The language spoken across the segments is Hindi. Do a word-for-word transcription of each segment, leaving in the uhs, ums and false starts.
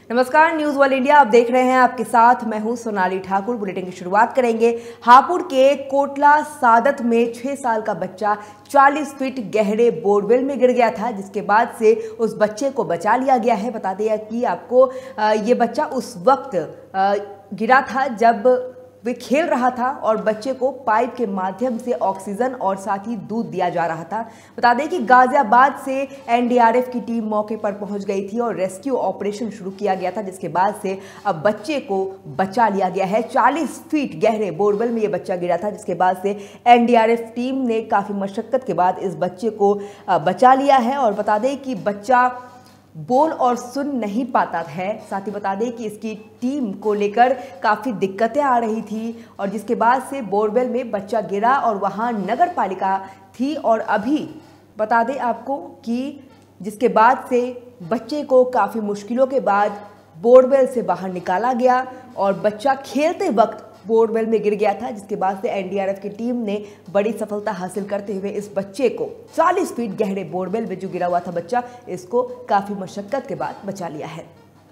नमस्कार, न्यूज वर्ल्ड इंडिया आप देख रहे हैं। आपके साथ मैं हूं सोनाली ठाकुर। बुलेटिन की शुरुआत करेंगे। हापुड़ के कोटला सादत में छह साल का बच्चा चालीस फीट गहरे बोरवेल में गिर गया था, जिसके बाद से उस बच्चे को बचा लिया गया है। बता दें कि आपको ये बच्चा उस वक्त गिरा था जब वे खेल रहा था और बच्चे को पाइप के माध्यम से ऑक्सीजन और साथ ही दूध दिया जा रहा था। बता दें कि गाजियाबाद से एन डी आर एफ की टीम मौके पर पहुंच गई थी और रेस्क्यू ऑपरेशन शुरू किया गया था, जिसके बाद से अब बच्चे को बचा लिया गया है। चालीस फीट गहरे बोरवेल में ये बच्चा गिरा था, जिसके बाद से N D R F team ने काफ़ी मशक्कत के बाद इस बच्चे को बचा लिया है। और बता दें कि बच्चा बोल और सुन नहीं पाता है। साथ ही बता दें कि इसकी टीम को लेकर काफ़ी दिक्कतें आ रही थी और जिसके बाद से बोरवेल में बच्चा गिरा और वहां नगर पालिका थी। और अभी बता दें आपको कि जिसके बाद से बच्चे को काफ़ी मुश्किलों के बाद बोरवेल से बाहर निकाला गया और बच्चा खेलते वक्त बोरवेल में गिर गया था, जिसके बाद से एन डी आर एफ की टीम ने बड़ी सफलता हासिल करते हुए इस बच्चे को चालीस फीट गहरे बोरवेल में जो गिरा हुआ था बच्चा, इसको काफ़ी मशक्कत के बाद बचा लिया है।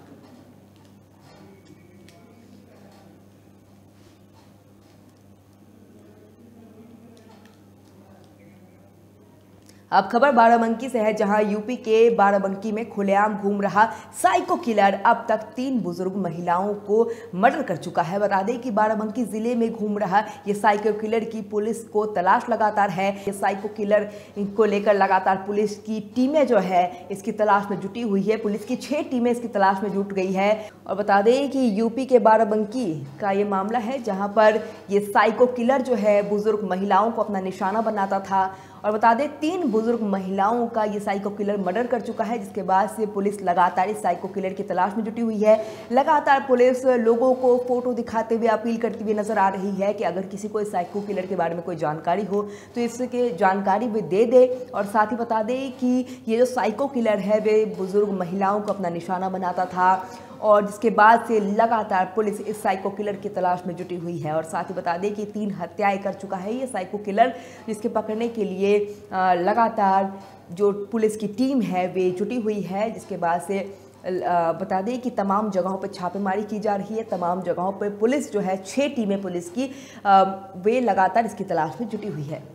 अब खबर बाराबंकी से है, जहां यूपी के बाराबंकी में खुलेआम घूम रहा साइको किलर अब तक तीन बुजुर्ग महिलाओं को मर्डर कर चुका है। बता दें कि बाराबंकी जिले में घूम रहा ये साइको किलर की पुलिस को तलाश लगातार है। ये साइको किलर को लेकर लगातार पुलिस की टीमें जो है इसकी तलाश में जुटी हुई है। पुलिस की छह टीमें इसकी तलाश में जुट गई है। और बता दें कि यूपी के बाराबंकी का ये मामला है, जहाँ पर ये साइको किलर जो है बुजुर्ग महिलाओं को अपना निशाना बनाता था। और बता दें तीन बुजुर्ग महिलाओं का ये साइको किलर मर्डर कर चुका है, जिसके बाद से पुलिस लगातार इस साइको किलर की तलाश में जुटी हुई है। लगातार पुलिस लोगों को फोटो दिखाते हुए अपील करती हुई नजर आ रही है कि अगर किसी को इस साइको किलर के बारे में कोई जानकारी हो तो इसके जानकारी भी दे दे। और साथ ही बता दें कि ये जो साइको किलर है वे बुजुर्ग महिलाओं को अपना निशाना बनाता था और जिसके बाद से लगातार पुलिस इस साइको किलर की तलाश में जुटी हुई है। और साथ ही बता दें कि तीन हत्याएं कर चुका है ये साइको किलर, जिसके पकड़ने के लिए लगातार जो पुलिस की टीम है वे जुटी हुई है। जिसके बाद से बता दें कि तमाम जगहों पर छापेमारी की जा रही है। तमाम जगहों पर पुलिस जो है छह टीमें पुलिस की वे लगातार इसकी तलाश में जुटी हुई है।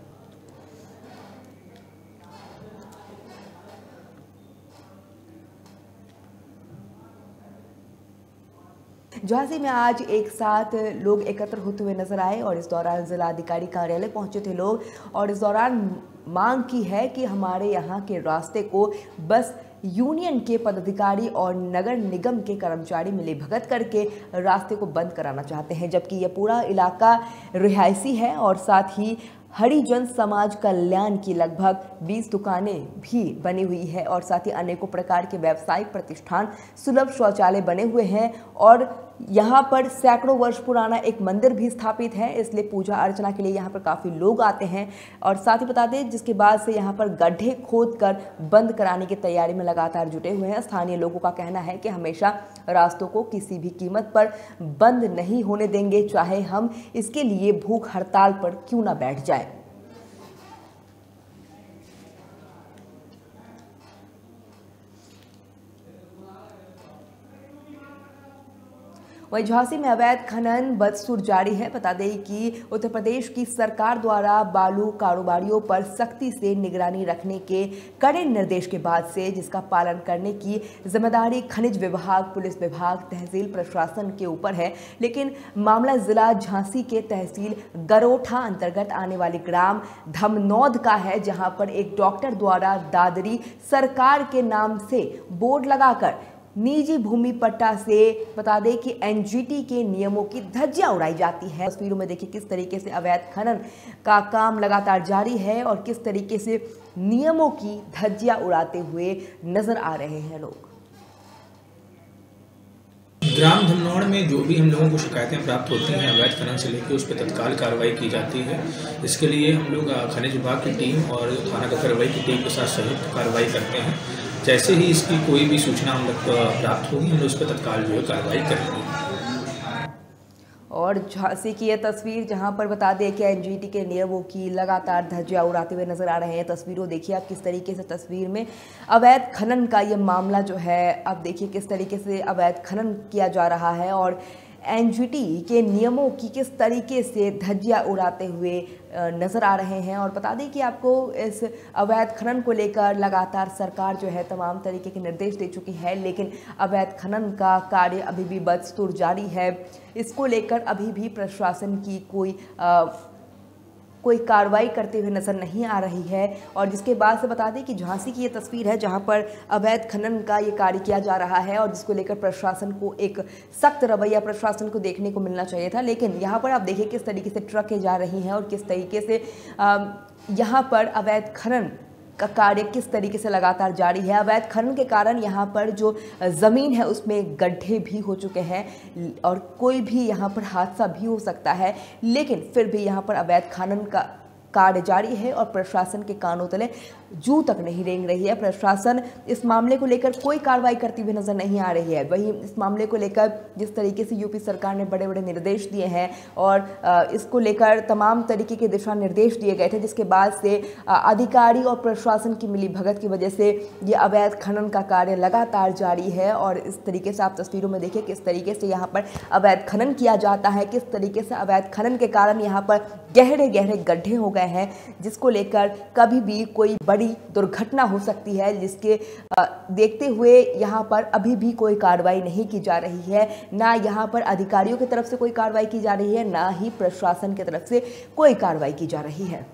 झांसी में आज एक साथ लोग एकत्र होते हुए नजर आए और इस दौरान जिलाधिकारी कार्यालय पहुंचे थे लोग और इस दौरान मांग की है कि हमारे यहाँ के रास्ते को बस यूनियन के पदाधिकारी और नगर निगम के कर्मचारी मिलीभगत करके रास्ते को बंद कराना चाहते हैं, जबकि यह पूरा इलाका रिहायशी है और साथ ही हरिजन समाज कल्याण की लगभग बीस दुकानें भी बनी हुई है और साथ ही अनेकों प्रकार के व्यावसायिक प्रतिष्ठान, सुलभ शौचालय बने हुए हैं और यहाँ पर सैकड़ों वर्ष पुराना एक मंदिर भी स्थापित है, इसलिए पूजा अर्चना के लिए यहाँ पर काफ़ी लोग आते हैं। और साथ ही बता दें जिसके बाद से यहाँ पर गड्ढे खोद कर बंद कराने की तैयारी में लगातार जुटे हुए हैं। स्थानीय लोगों का कहना है कि हमेशा रास्तों को किसी भी कीमत पर बंद नहीं होने देंगे, चाहे हम इसके लिए भूख हड़ताल पर क्यों ना बैठ जाए। वहीं झांसी में अवैध खनन बदस्तूर जारी है। बता दें कि उत्तर प्रदेश की सरकार द्वारा बालू कारोबारियों पर सख्ती से निगरानी रखने के कड़े निर्देश के बाद से जिसका पालन करने की जिम्मेदारी खनिज विभाग, पुलिस विभाग, तहसील प्रशासन के ऊपर है, लेकिन मामला जिला झांसी के तहसील गरोठा अंतर्गत आने वाले ग्राम धमनौद का है, जहां पर एक डॉक्टर द्वारा दादरी सरकार के नाम से बोर्ड लगाकर निजी भूमि पट्टा से बता दें कि एन जी टी के नियमों की धज्जियां उड़ाई जाती है। तस्वीरों में देखिए किस तरीके से अवैध खनन का काम लगातार जारी है और किस तरीके से नियमों की धज्जियां उड़ाते हुए नजर आ रहे हैं लोग। ग्राम धमनौड़ में जो भी हम लोगों को शिकायतें प्राप्त होती हैं अवैध खनन से लेकर उस पर तत्काल कार्रवाई की जाती है। इसके लिए हम लोग खनिज विभाग की टीम और थाना का कार्रवाई की टीम के साथ संयुक्त कार्रवाई करते हैं। जैसे ही इसकी कोई भी सूचना हम लोग प्राप्त होगी हम लोग उस पर तत्काल जो है कार्रवाई करेंगे। और झांसी की ये तस्वीर जहां पर बता दें कि एनजीटी के नियमों की लगातार धज्जियां उड़ाते हुए नजर आ रहे हैं। तस्वीरों देखिए आप किस तरीके से तस्वीर में अवैध खनन का ये मामला जो है, आप देखिए किस तरीके से अवैध खनन किया जा रहा है और एनजीटी के नियमों की किस तरीके से धज्जियां उड़ाते हुए नज़र आ रहे हैं। और बता दें कि आपको इस अवैध खनन को लेकर लगातार सरकार जो है तमाम तरीके के निर्देश दे चुकी है, लेकिन अवैध खनन का कार्य अभी भी बदस्तूर जारी है। इसको लेकर अभी भी प्रशासन की कोई आ, कोई कार्रवाई करते हुए नजर नहीं आ रही है। और जिसके बाद से बता दें कि झांसी की ये तस्वीर है जहां पर अवैध खनन का ये कार्य किया जा रहा है और जिसको लेकर प्रशासन को एक सख्त रवैया प्रशासन को देखने को मिलना चाहिए था। लेकिन यहां पर आप देखिए किस तरीके से ट्रकें जा रही हैं और किस तरीके से यहां पर अवैध खनन का कार्य किस तरीके से लगातार जारी है। अवैध खनन के कारण यहाँ पर जो ज़मीन है उसमें गड्ढे भी हो चुके हैं और कोई भी यहाँ पर हादसा भी हो सकता है, लेकिन फिर भी यहाँ पर अवैध खनन का कार्य जारी है और प्रशासन के कानों तले जू तक नहीं रेंग रही है। प्रशासन इस मामले को लेकर कोई कार्रवाई करती हुई नजर नहीं आ रही है। वहीं इस मामले को लेकर जिस तरीके से यूपी सरकार ने बड़े बड़े निर्देश दिए हैं और इसको लेकर तमाम तरीके के दिशा निर्देश दिए गए थे, जिसके बाद से अधिकारी और प्रशासन की मिली भगत की वजह से ये अवैध खनन का कार्य लगातार जारी है। और इस तरीके से आप तस्वीरों में देखिए किस तरीके से यहाँ पर अवैध खनन किया जाता है, किस तरीके से अवैध खनन के कारण यहाँ पर गहरे गहरे गड्ढे हो गए हैं, जिसको लेकर कभी भी कोई बड़ी दुर्घटना हो सकती है, जिसके देखते हुए यहाँ पर अभी भी कोई कार्रवाई नहीं की जा रही है। ना यहाँ पर अधिकारियों की तरफ से कोई कार्रवाई की जा रही है, ना ही प्रशासन की तरफ से कोई कार्रवाई की जा रही है।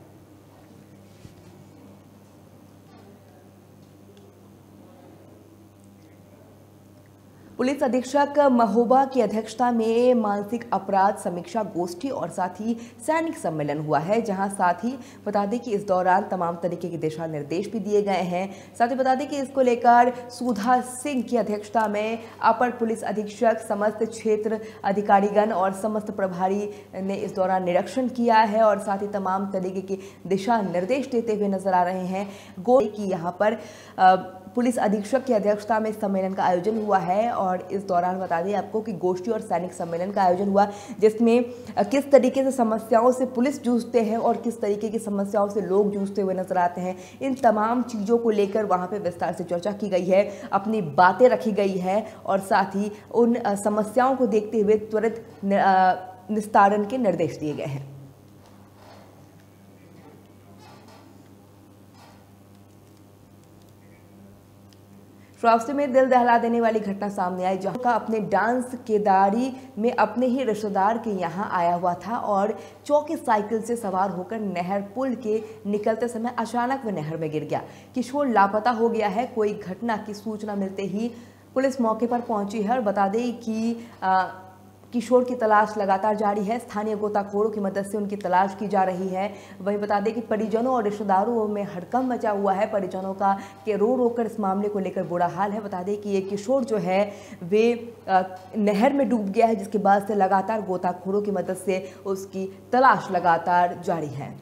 पुलिस अधीक्षक महोबा की अध्यक्षता में मानसिक अपराध समीक्षा गोष्ठी और साथ ही सैनिक सम्मेलन हुआ है, जहां साथ ही बता दें कि इस दौरान तमाम तरीके के दिशा निर्देश भी दिए गए हैं। साथ ही बता दें कि इसको लेकर सुधा सिंह की अध्यक्षता में अपर पुलिस अधीक्षक, समस्त क्षेत्र अधिकारीगण और समस्त प्रभारी ने इस दौरान निरीक्षण किया है और साथ ही तमाम तरीके के दिशा निर्देश देते हुए नजर आ रहे हैं। गो की यहाँ पर आ, पुलिस अधीक्षक की अध्यक्षता में सम्मेलन का आयोजन हुआ है और इस दौरान बता दें आपको कि गोष्ठी और सैनिक सम्मेलन का आयोजन हुआ, जिसमें किस तरीके से समस्याओं से पुलिस जूझते हैं और किस तरीके की समस्याओं से लोग जूझते हुए नजर आते हैं, इन तमाम चीज़ों को लेकर वहां पे विस्तार से चर्चा की गई है, अपनी बातें रखी गई है और साथ ही उन समस्याओं को देखते हुए त्वरित निस्तारण के निर्देश दिए गए हैं। श्रावस्ती में दिल दहला देने वाली घटना सामने आई, जहां का अपने डांस केदारी में अपने ही रिश्तेदार के यहां आया हुआ था और चौकी साइकिल से सवार होकर नहर पुल के निकलते समय अचानक वह नहर में गिर गया। किशोर लापता हो गया है। कोई घटना की सूचना मिलते ही पुलिस मौके पर पहुंची है और बता दें कि आ, किशोर की तलाश लगातार जारी है। स्थानीय गोताखोरों की मदद से उनकी तलाश की जा रही है। वहीं बता दें कि परिजनों और रिश्तेदारों में हड़कंप मचा हुआ है। परिजनों का के रो रो कर इस मामले को लेकर बुरा हाल है। बता दें कि ये किशोर जो है वे आ, नहर में डूब गया है, जिसके बाद से लगातार गोताखोरों की मदद से उसकी तलाश लगातार जारी है।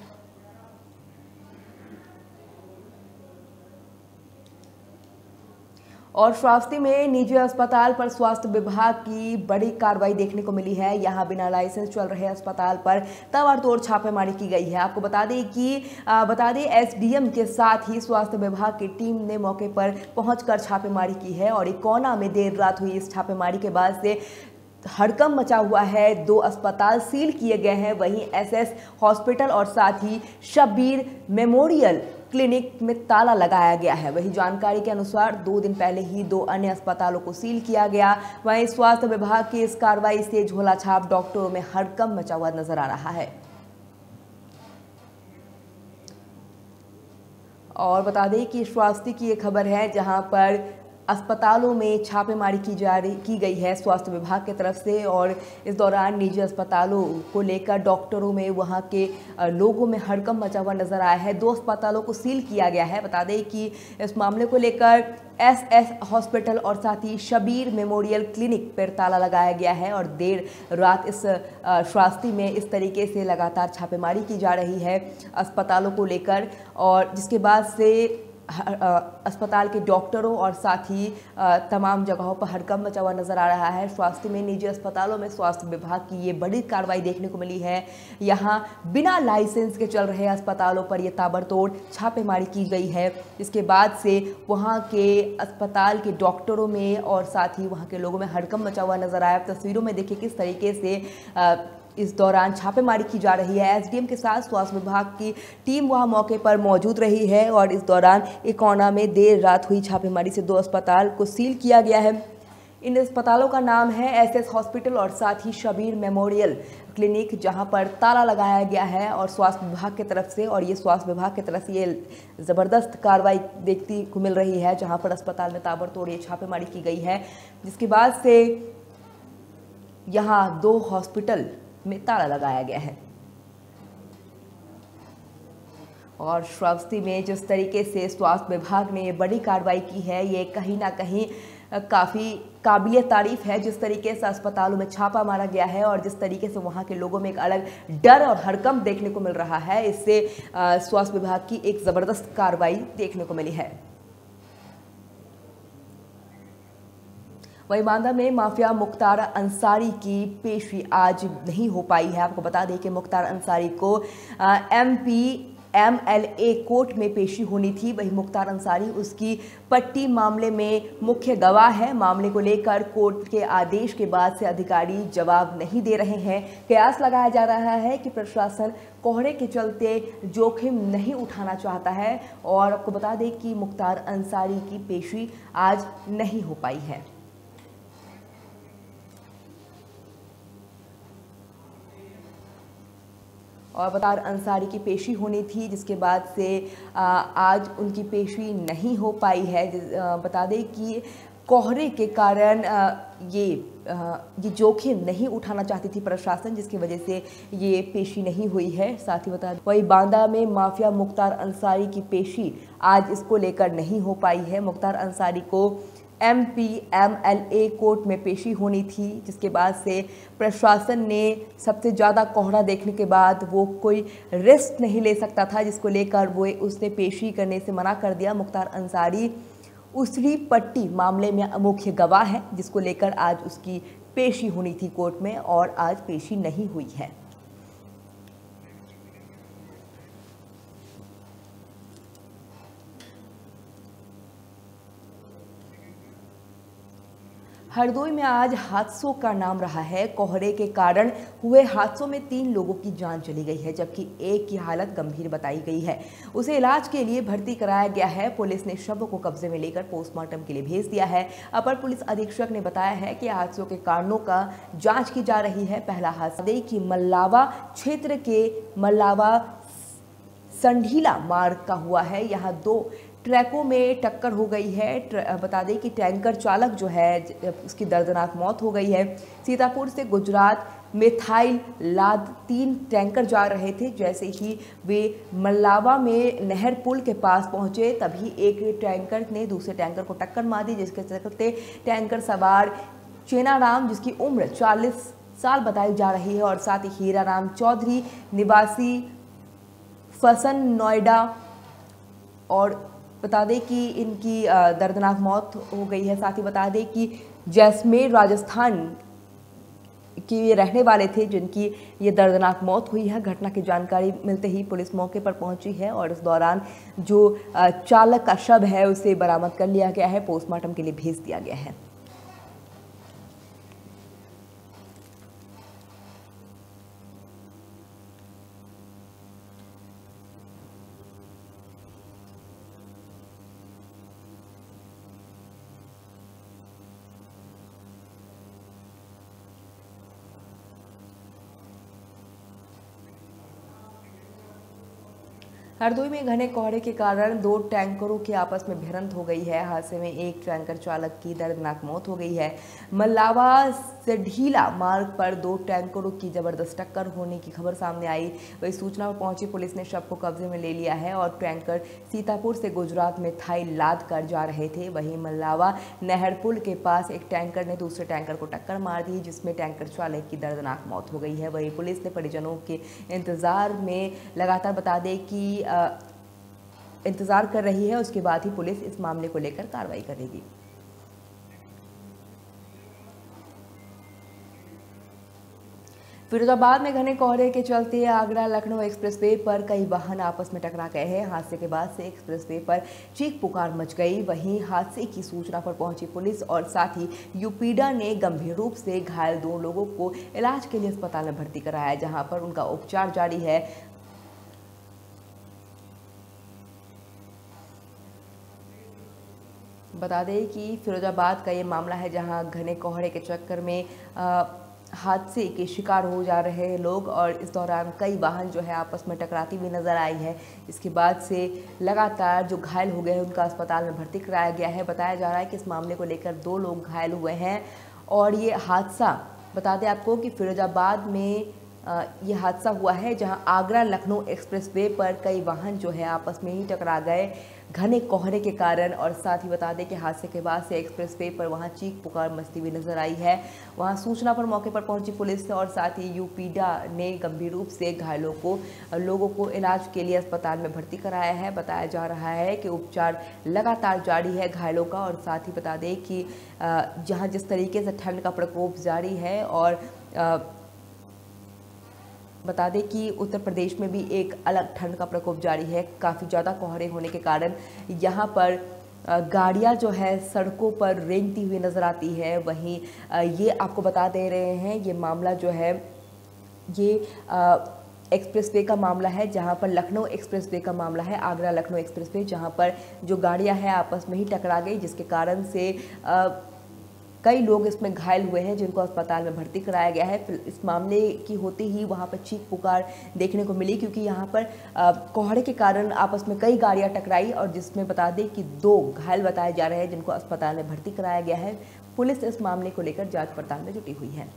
और श्रावस्ती में निजी अस्पताल पर स्वास्थ्य विभाग की बड़ी कार्रवाई देखने को मिली है। यहां बिना लाइसेंस चल रहे अस्पताल पर ताबड़तोड़ छापेमारी की गई है। आपको बता दें कि आ, बता दें एसडीएम के साथ ही स्वास्थ्य विभाग की टीम ने मौके पर पहुंचकर छापेमारी की है और इकोना में देर रात हुई इस छापेमारी के बाद से हड़कंप मचा हुआ है। दो अस्पताल सील किए गए हैं। वहीं एसएस हॉस्पिटल और साथ ही शब्बीर मेमोरियल क्लिनिक में ताला लगाया गया है। वही जानकारी के अनुसार दो दिन पहले ही दो अन्य अस्पतालों को सील किया गया। वहीं स्वास्थ्य विभाग की इस कार्रवाई से झोला छाप डॉक्टरों में हड़कंप मचा हुआ नजर आ रहा है। और बता दें कि श्रावस्ती की ये खबर है, जहां पर अस्पतालों में छापेमारी की जा रही की गई है स्वास्थ्य विभाग की तरफ से और इस दौरान निजी अस्पतालों को लेकर डॉक्टरों में, वहां के लोगों में हड़कंप मचा हुआ नजर आया है। दो अस्पतालों को सील किया गया है। बता दें कि इस मामले को लेकर एसएस हॉस्पिटल और साथ ही शब्बीर मेमोरियल क्लिनिक पर ताला लगाया गया है और देर रात इस श्रावस्ती में इस तरीके से लगातार छापेमारी की जा रही है अस्पतालों को लेकर और जिसके बाद से अस्पताल के डॉक्टरों और साथ ही तमाम जगहों पर हड़कंप मचा हुआ नजर आ रहा है। स्वास्थ्य में निजी अस्पतालों में स्वास्थ्य विभाग की ये बड़ी कार्रवाई देखने को मिली है। यहाँ बिना लाइसेंस के चल रहे अस्पतालों पर ये ताबड़तोड़ छापेमारी की गई है। इसके बाद से वहाँ के अस्पताल के डॉक्टरों में और साथ ही वहाँ के लोगों में हड़कंप मचा हुआ नजर आया। तस्वीरों में देखिए किस तरीके से आ, इस दौरान छापेमारी की जा रही है। एसडीएम के साथ स्वास्थ्य विभाग की टीम वहां मौके पर मौजूद रही है और इस दौरान इकोना में देर रात हुई छापेमारी से दो अस्पताल को सील किया गया है। इन अस्पतालों का नाम है एसएस हॉस्पिटल और साथ ही शबीर मेमोरियल क्लिनिक, जहां पर ताला लगाया गया है और स्वास्थ्य विभाग की तरफ से और ये स्वास्थ्य विभाग की तरफ से ये ज़बरदस्त कार्रवाई देखती को मिल रही है, जहां पर अस्पताल में ताबड़तोड़ ये छापेमारी की गई है, जिसके बाद से यहाँ दो हॉस्पिटल में ताला लगाया गया है। और श्रावस्ती में जिस तरीके से स्वास्थ्य विभाग ने बड़ी कार्रवाई की है, ये कहीं ना कहीं काफ़ी काबिल तारीफ है। जिस तरीके से अस्पतालों में छापा मारा गया है और जिस तरीके से वहाँ के लोगों में एक अलग डर और हड़कंप देखने को मिल रहा है, इससे स्वास्थ्य विभाग की एक ज़बरदस्त कार्रवाई देखने को मिली है। वहीं बांदा में माफिया मुख्तार अंसारी की पेशी आज नहीं हो पाई है। आपको बता दें कि मुख्तार अंसारी को एमपी एमएलए कोर्ट में पेशी होनी थी। वहीं मुख्तार अंसारी उसकी पट्टी मामले में मुख्य गवाह है। मामले को लेकर कोर्ट के आदेश के बाद से अधिकारी जवाब नहीं दे रहे हैं। कयास लगाया जा रहा है कि प्रशासन कोहरे के चलते जोखिम नहीं उठाना चाहता है और आपको बता दें कि मुख्तार अंसारी की पेशी आज नहीं हो पाई है। और मुख्तार अंसारी की पेशी होनी थी, जिसके बाद से आज उनकी पेशी नहीं हो पाई है। बता दें कि कोहरे के कारण ये ये जोखिम नहीं उठाना चाहती थी प्रशासन, जिसकी वजह से ये पेशी नहीं हुई है। साथ ही बता दें वही बांदा में माफिया मुख्तार अंसारी की पेशी आज इसको लेकर नहीं हो पाई है। मुख्तार अंसारी को एमपी एमएलए कोर्ट में पेशी होनी थी, जिसके बाद से प्रशासन ने सबसे ज़्यादा कोहरा देखने के बाद वो कोई रिस्क नहीं ले सकता था, जिसको लेकर वो उसने पेशी करने से मना कर दिया। मुख्तार अंसारी उसरी पट्टी मामले में मुख्य गवाह है, जिसको लेकर आज उसकी पेशी होनी थी कोर्ट में और आज पेशी नहीं हुई है। हरदोई में आज हादसों का नाम रहा है। कोहरे के कारण हुए हादसों में तीन लोगों की जान चली गई है, जबकि एक की हालत गंभीर बताई गई है। उसे इलाज के लिए भर्ती कराया गया है। पुलिस ने शव को कब्जे में लेकर पोस्टमार्टम के लिए भेज दिया है। अपर पुलिस अधीक्षक ने बताया है कि हादसों के कारणों का जांच की जा रही है। पहला हादसा की मल्लावा क्षेत्र के मल्लावा संढीला मार्ग का हुआ है। यहाँ दो ट्रकों में टक्कर हो गई है। बता दें कि टैंकर चालक जो है उसकी दर्दनाक मौत हो गई है। सीतापुर से गुजरात मिथाइल लाद तीन टैंकर जा रहे थे। जैसे ही वे मल्लावा में नहर पुल के पास पहुंचे, तभी एक टैंकर ने दूसरे टैंकर को टक्कर मार दी, जिसके चलते टैंकर सवार चेनाराम, जिसकी उम्र चालीस साल बताई जा रही है, और साथ ही हीराराम चौधरी निवासी फसन नोएडा, और बता दें कि इनकी दर्दनाक मौत हो गई है। साथ ही बता दें कि जैसलमेर राजस्थान के ये रहने वाले थे, जिनकी ये दर्दनाक मौत हुई है। घटना की जानकारी मिलते ही पुलिस मौके पर पहुंची है और इस दौरान जो चालक का शव है उसे बरामद कर लिया गया है, पोस्टमार्टम के लिए भेज दिया गया है। हरदोई में घने कोहरे के कारण दो टैंकरों की आपस में भिड़ंत हो गई है। हादसे में एक टैंकर चालक की दर्दनाक मौत हो गई है। मल्लावा संढीला मार्ग पर दो टैंकरों की जबरदस्त टक्कर होने की खबर सामने आई। वही सूचना पर पहुंची पुलिस ने शव को कब्जे में ले लिया है और टैंकर सीतापुर से गुजरात में थाई लाद कर जा रहे थे। वहीं मल्लावा नहर पुल के पास एक टैंकर ने दूसरे टैंकर को टक्कर मार दी, जिसमें टैंकर चालक की दर्दनाक मौत हो गई है। वहीं पुलिस ने परिजनों के इंतजार में लगातार बता दें कि इंतजार कर रही है, उसके बाद ही पुलिस इस मामले को लेकर कार्रवाई करेगी। फिरोजाबाद में घने कोहरे के चलते आगरा लखनऊ एक्सप्रेसवे पर कई वाहन आपस में टकरा गए हैं। हादसे के बाद से एक्सप्रेसवे पर चीख पुकार मच गई। वहीं हादसे की सूचना पर पहुंची पुलिस और साथ ही यूपीडा ने गंभीर रूप से घायल दो लोगों को इलाज के लिए अस्पताल में भर्ती कराया, जहां पर उनका उपचार जारी है। बता दें कि फिरोजाबाद का ये मामला है, जहां घने कोहरे के चक्कर में आ, हादसे के शिकार हो जा रहे हैं लोग और इस दौरान कई वाहन जो है आपस में टकराती हुई नजर आई है। इसके बाद से लगातार जो घायल हो गए हैं उनका अस्पताल में भर्ती कराया गया है। बताया जा रहा है कि इस मामले को लेकर दो लोग घायल हुए हैं और ये हादसा, बता दें आपको कि फिरोजाबाद में ये हादसा हुआ है, जहां आगरा लखनऊ एक्सप्रेसवे पर कई वाहन जो है आपस में ही टकरा गए घने कोहरे के कारण। और साथ ही बता दें कि हादसे के बाद से एक्सप्रेसवे पर वहां चीख पुकार मचती हुई नजर आई है। वहां सूचना पर मौके पर पहुंची पुलिस और साथ ही यूपीडा ने गंभीर रूप से घायलों को लोगों को इलाज के लिए अस्पताल में भर्ती कराया है। बताया जा रहा है कि उपचार लगातार जारी है घायलों का। और साथ ही बता दें कि जहाँ जिस तरीके से ठंड का प्रकोप जारी है और बता दें कि उत्तर प्रदेश में भी एक अलग ठंड का प्रकोप जारी है। काफ़ी ज़्यादा कोहरे होने के कारण यहाँ पर गाड़ियाँ जो है सड़कों पर रेंगती हुई नज़र आती है। वहीं ये आपको बता दे रहे हैं, ये मामला जो है ये एक्सप्रेसवे का मामला है, जहाँ पर लखनऊ एक्सप्रेसवे का मामला है, आगरा लखनऊ एक्सप्रेसवे, जहाँ पर जो गाड़ियाँ हैं आपस में ही टकरा गई, जिसके कारण से आ, कई लोग इसमें घायल हुए हैं जिनको अस्पताल में भर्ती कराया गया है। फिर इस मामले की होते ही वहां पर चीख पुकार देखने को मिली, क्योंकि यहां पर कोहरे के कारण आपस में कई गाड़ियां टकराई और जिसमें बता दें कि दो घायल बताए जा रहे हैं जिनको अस्पताल में भर्ती कराया गया है। पुलिस इस मामले को लेकर जांच पड़ताल में जुटी हुई है।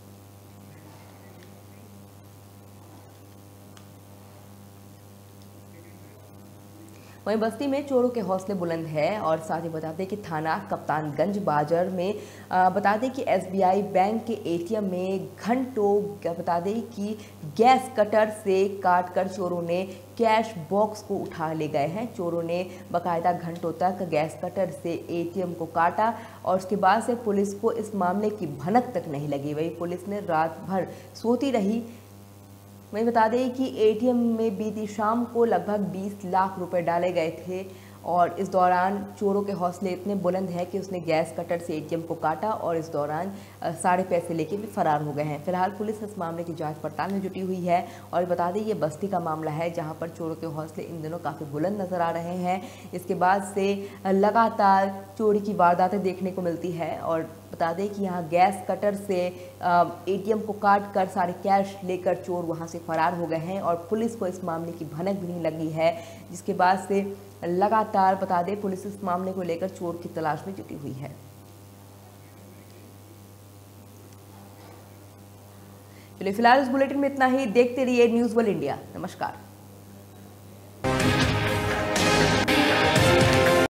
वहीं बस्ती में चोरों के हौसले बुलंद है और साथ ही बता दें कि थाना कप्तानगंज बाजार में आ, बता दें कि एसबीआई बैंक के एटीएम में घंटों बता दें कि गैस कटर से काटकर चोरों ने कैश बॉक्स को उठा ले गए हैं। चोरों ने बाकायदा घंटों तक गैस कटर से एटीएम को काटा और उसके बाद से पुलिस को इस मामले की भनक तक नहीं लगी। वही पुलिस ने रात भर सोती रही। मैं बता दें कि एटीएम में बीती शाम को लगभग बीस लाख रुपए डाले गए थे और इस दौरान चोरों के हौसले इतने बुलंद हैं कि उसने गैस कटर से एटीएम को काटा और इस दौरान सारे पैसे लेके भी फरार हो गए हैं। फिलहाल पुलिस इस मामले की जांच पड़ताल में जुटी हुई है और बता दें ये बस्ती का मामला है, जहां पर चोरों के हौसले इन दिनों काफ़ी बुलंद नज़र आ रहे हैं। इसके बाद से लगातार चोरी की वारदातें देखने को मिलती है और बता दें कि यहाँ गैस कटर से एटीएम को काट कर सारे कैश लेकर चोर वहाँ से फरार हो गए हैं और पुलिस को इस मामले की भनक भी नहीं लगी है, जिसके बाद से लगातार बता दें पुलिस इस मामले को लेकर चोर की तलाश में जुटी हुई है। चलिए फिलहाल इस बुलेटिन में इतना ही। देखते रहिए न्यूज़ वर्ल्ड इंडिया। नमस्कार।